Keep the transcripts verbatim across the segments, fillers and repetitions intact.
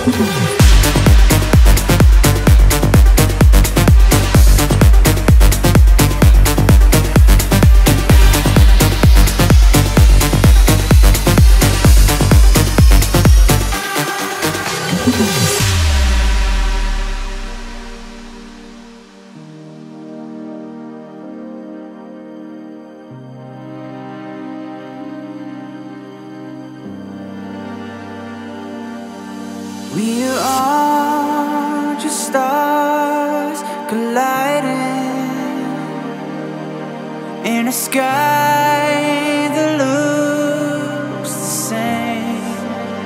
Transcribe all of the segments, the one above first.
We are all just stars colliding in a sky that looks the same,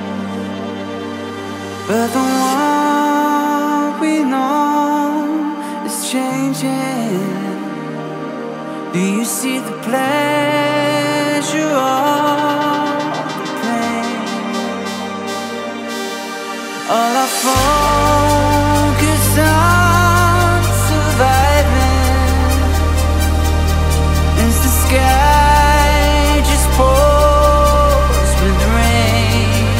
but the one we know is changing. Do you see the pleasure of the pain? All our focus on surviving as the sky just pours with rain,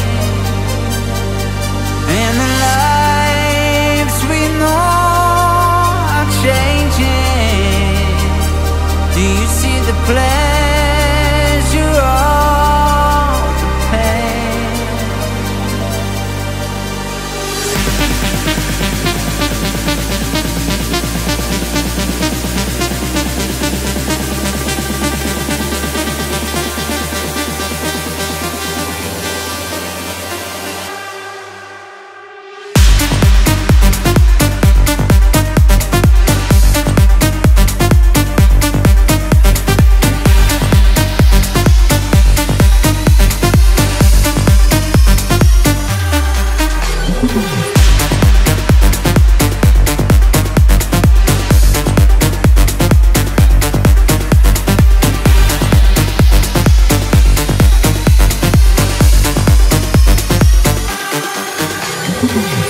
and the lives we know are changing. Do you see the pleasure of the pain? We'll be right back.